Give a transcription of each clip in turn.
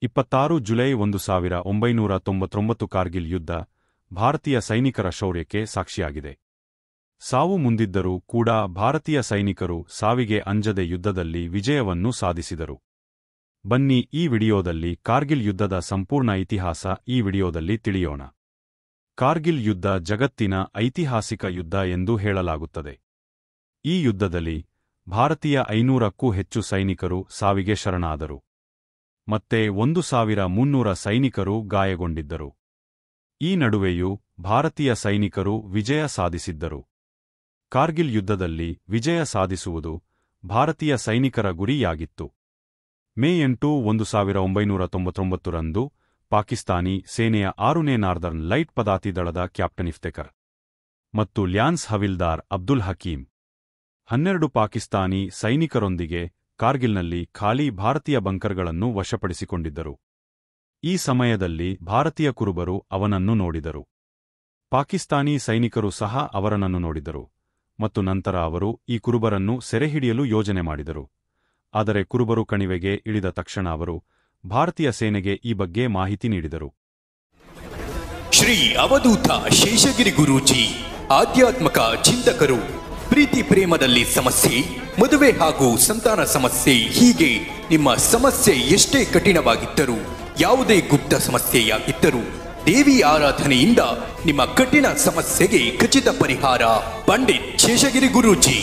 26 July 1999 Kargil ಯುದ್ಧ ಭಾರತೀಯ ಸೈನಿಕರ ಶೌರ್ಯಕ್ಕೆ ಸಾಕ್ಷಿಯಾಗಿದೆ. ಸಾವು ಮುಂದಿದ್ದರೂ ಕೂಡ ಭಾರತೀಯ ಸೈನಿಕರು ಸಾವಿಗೆ ಅಂಜದೆ ಯುದ್ಧದಲ್ಲಿ ವಿಜಯವನ್ನು ಸಾಧಿಸಿದರು. ಬನ್ನಿ ಈ ವಿಡಿಯೋದಲ್ಲಿ ಕಾರ್ಗಿಲ್ ಯುದ್ಧದ ಸಂಪೂರ್ಣ ಇತಿಹಾಸ ಈ ವಿಡಿಯೋದಲ್ಲಿ ತಿಳಿಯೋಣ. ಕಾರ್ಗಿಲ್ ಯುದ್ಧ ಜಗತ್ತಿನ ಐತಿಹಾಸಿಕ ಯುದ್ಧ ಎಂದು ಹೇಳಲಾಗುತ್ತದೆ. ಈ ಯುದ್ಧದಲ್ಲಿ ಭಾರತೀಯ 500ಕ್ಕೂ ಹೆಚ್ಚು ಸೈನಿಕರು ಸಾವಿಗೆ ಶರಣಾದರು. ಮತ್ತೆ 1300 ಸೈನಿಕರು ಗಾಯಗೊಂಡಿದ್ದರು. ಈ ನಡುವೆಯೂ ಭಾರತೀಯ ಸೈನಿಕರು ವಿಜಯ ಸಾಧಿಸಿದ್ದರು. ಕಾರ್ಗಿಲ್ ಯುದ್ಧದಲ್ಲಿ ವಿಜಯ ಸಾಧಿಸುವುದು ಭಾರತೀಯ ಸೈನಿಕರ ಗುರಿಯಾಗಿತ್ತು. ಮೇ 8, 1999 ರಂದು ಪಾಕಿಸ್ತಾನಿ ಸೇನೆಯ 6ನೇ ನಾರ್ದರ್ನ್ ಲೈಟ್ ಪದಾತಿ ದಳದ ಕ್ಯಾಪ್ಟನ್ ಇಫ್ತೆಖರ್ ಮತ್ತು ಲ್ಯಾನ್ಸ್ ಹವಿಲ್ದಾರ್ ಅಬ್ದುಲ್ ಹಕೀಂ 12 ಪಾಕಿಸ್ತಾನಿ ಸೈನಿಕರೊಂದಿಗೆ ಕಾರ್ಗಿಲ್ನಲ್ಲಿ ಖಾಲಿ ಭಾರತೀಯ ಬಂಕರ್ಗಳನ್ನು ವಶಪಡಿಸಿಕೊಂಡಿದ್ದರು. ಈ ಸಮಯದಲ್ಲಿ ಭಾರತೀಯ ಕುರುಬರು ಅವನನ್ನು ನೋಡಿದರು. ಪಾಕಿಸ್ತಾನಿ ಸೈನಿಕರು ಸಹ ಅವರನ್ನು ನೋಡಿದರು ಮತ್ತು ನಂತರ ಅವರು ಈ ಕುರುಬರನ್ನು ಸೆರೆಹಿಡಿಯಲು ಯೋಜನೆ ಮಾಡಿದರು. ಆದರೆ ಕುರುಬರು ಕಣಿವೆಗೆ ಇಳಿದ ತಕ್ಷಣ ಅವರು ಭಾರತೀಯ ಸೇನೆಗೆ ಈ ಬಗ್ಗೆ ಮಾಹಿತಿ ನೀಡಿದರು. ಶ್ರೀ ಅವಧೂತ ಶೇಷಗಿರಿ ಗುರೂಜಿ ಆಧ್ಯಾತ್ಮಕ ಚಿಂತಕರು. ಪ್ರೀತಿ ಪ್ರೇಮದಲ್ಲಿ ಸಮಸ್ಯೆ, ಮದುವೆ ಹಾಗೂ ಸಂತಾನ ಸಮಸ್ಯೆ, ಹೀಗೆ ನಿಮ್ಮ ಸಮಸ್ಯೆ ಎಷ್ಟೇ ಕಠಿಣವಾಗಿದ್ದರೂ, ಯಾವುದೇ ಗುಪ್ತ ಸಮಸ್ಯೆಯಾಗಿದ್ದರೂ ದೇವಿ ಆರಾಧನೆಯಿಂದ ನಿಮ್ಮ ಕಠಿಣ ಸಮಸ್ಯೆಗೆ ಖಚಿತ ಪರಿಹಾರ. ಪಂಡಿತ್ ಶೇಷಗಿರಿ ಗುರೂಜಿ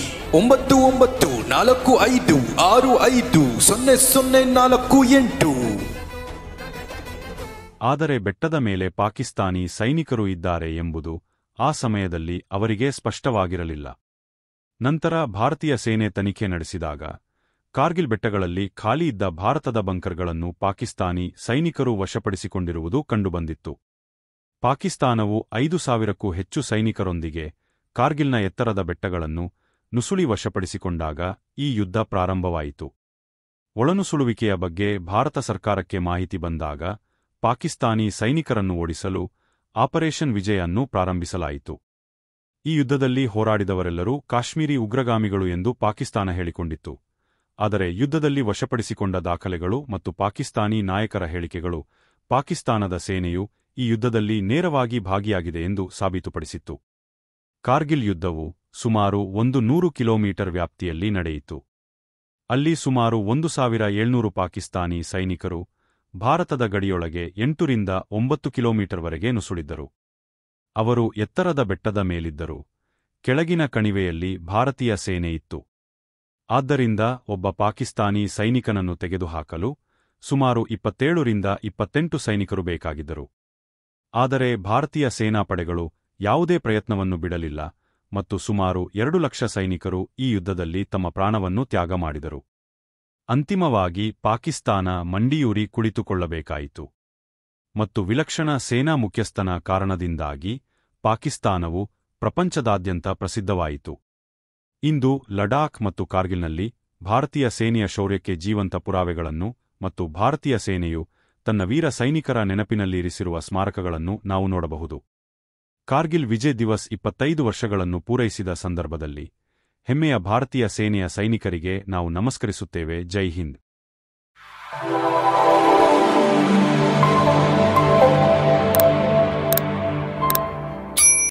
9945650048. ಆದರೆ ಬೆಟ್ಟದ ಮೇಲೆ ಪಾಕಿಸ್ತಾನಿ ಸೈನಿಕರು ಇದ್ದಾರೆ ಎಂಬುದು ಆ ಸಮಯದಲ್ಲಿ ಅವರಿಗೆ ಸ್ಪಷ್ಟವಾಗಿರಲಿಲ್ಲ. ನಂತರ ಭಾರತೀಯ ಸೇನೆ ತನಿಖೆ ನಡೆಸಿದಾಗ ಕಾರ್ಗಿಲ್ ಬೆಟ್ಟಗಳಲ್ಲಿ ಖಾಲಿ ಇದ್ದ ಭಾರತದ ಬಂಕರ್ಗಳನ್ನು ಪಾಕಿಸ್ತಾನಿ ಸೈನಿಕರು ವಶಪಡಿಸಿಕೊಂಡಿರುವುದು ಕಂಡುಬಂದಿತ್ತು. ಪಾಕಿಸ್ತಾನವು 5000ಕ್ಕೂ ಹೆಚ್ಚು ಸೈನಿಕರೊಂದಿಗೆ ಕಾರ್ಗಿಲ್ನ ಎತ್ತರದ ಬೆಟ್ಟಗಳನ್ನು ನುಸುಳಿ ವಶಪಡಿಸಿಕೊಂಡಾಗ ಈ ಯುದ್ಧ ಪ್ರಾರಂಭವಾಯಿತು. ಒಳನುಸುಳುವಿಕೆಯ ಬಗ್ಗೆ ಭಾರತ ಸರ್ಕಾರಕ್ಕೆ ಮಾಹಿತಿ ಬಂದಾಗ ಪಾಕಿಸ್ತಾನಿ ಸೈನಿಕರನ್ನು ಓಡಿಸಲು ಆಪರೇಷನ್ ವಿಜಯ್ ಅನ್ನು ಪ್ರಾರಂಭಿಸಲಾಯಿತು. ಈ ಯುದ್ಧದಲ್ಲಿ ಹೋರಾಡಿದವರೆಲ್ಲರೂ ಕಾಶ್ಮೀರಿ ಉಗ್ರಗಾಮಿಗಳು ಎಂದು ಪಾಕಿಸ್ತಾನ ಹೇಳಿಕೊಂಡಿತ್ತು. ಆದರೆ ಯುದ್ಧದಲ್ಲಿ ವಶಪಡಿಸಿಕೊಂಡ ದಾಖಲೆಗಳು ಮತ್ತು ಪಾಕಿಸ್ತಾನಿ ನಾಯಕರ ಹೇಳಿಕೆಗಳು ಪಾಕಿಸ್ತಾನದ ಸೇನೆಯು ಈ ಯುದ್ಧದಲ್ಲಿ ನೇರವಾಗಿ ಭಾಗಿಯಾಗಿದೆ ಎಂದು ಸಾಬೀತುಪಡಿಸಿತ್ತು. ಕಾರ್ಗಿಲ್ ಯುದ್ಧವು ಸುಮಾರು 100 ಕಿಲೋಮೀಟರ್ ವ್ಯಾಪ್ತಿಯಲ್ಲಿ ನಡೆಯಿತು. ಅಲ್ಲಿ ಸುಮಾರು 1700 ಪಾಕಿಸ್ತಾನಿ ಸೈನಿಕರು ಭಾರತದ ಗಡಿಯೊಳಗೆ 8 ರಿಂದ 9 ಕಿಲೋಮೀಟರ್ವರೆಗೆ ನುಸುಳಿದ್ದರು. ಅವರು ಎತ್ತರದ ಬೆಟ್ಟದ ಮೇಲಿದ್ದರು. ಕೆಳಗಿನ ಕಣಿವೆಯಲ್ಲಿ ಭಾರತೀಯ ಸೇನೆ ಇತ್ತು. ಆದ್ದರಿಂದ ಒಬ್ಬ ಪಾಕಿಸ್ತಾನಿ ಸೈನಿಕನನ್ನು ತೆಗೆದುಹಾಕಲು ಸುಮಾರು 27 ರಿಂದ 28 ಸೈನಿಕರು ಬೇಕಾಗಿದ್ದರು. ಆದರೆ ಭಾರತೀಯ ಸೇನಾಪಡೆಗಳು ಯಾವುದೇ ಪ್ರಯತ್ನವನ್ನು ಬಿಡಲಿಲ್ಲ ಮತ್ತು ಸುಮಾರು 2 ಲಕ್ಷ ಸೈನಿಕರು ಈ ಯುದ್ಧದಲ್ಲಿ ತಮ್ಮ ಪ್ರಾಣವನ್ನು ತ್ಯಾಗ ಮಾಡಿದರು. ಅಂತಿಮವಾಗಿ ಪಾಕಿಸ್ತಾನ ಮಂಡಿಯೂರಿ ಕುಳಿತುಕೊಳ್ಳಬೇಕಾಯಿತು. ಮತ್ತು ವಿಲಕ್ಷಣ ಸೇನಾ ಮುಖ್ಯಸ್ಥನ ಕಾರಣದಿಂದಾಗಿ ಪಾಕಿಸ್ತಾನವು ಪ್ರಪಂಚದಾದ್ಯಂತ ಪ್ರಸಿದ್ಧವಾಯಿತು. ಇಂದು ಲಡಾಖ್ ಮತ್ತು ಕಾರ್ಗಿಲ್ನಲ್ಲಿ ಭಾರತೀಯ ಸೇನೆಯ ಶೌರ್ಯಕ್ಕೆ ಜೀವಂತ ಪುರಾವೆಗಳನ್ನು ಮತ್ತು ಭಾರತೀಯ ಸೇನೆಯು ತನ್ನ ವೀರ ಸೈನಿಕರ ನೆನಪಿನಲ್ಲಿ ಇರಿಸಿರುವ ಸ್ಮಾರಕಗಳನ್ನು ನಾವು ನೋಡಬಹುದು. ಕಾರ್ಗಿಲ್ ವಿಜಯ್ ದಿವಸ್ 25 ವರ್ಷಗಳನ್ನು ಪೂರೈಸಿದ ಸಂದರ್ಭದಲ್ಲಿ ಹೆಮ್ಮೆಯ ಭಾರತೀಯ ಸೇನೆಯ ಸೈನಿಕರಿಗೆ ನಾವು ನಮಸ್ಕರಿಸುತ್ತೇವೆ. ಜೈ ಹಿಂದ್.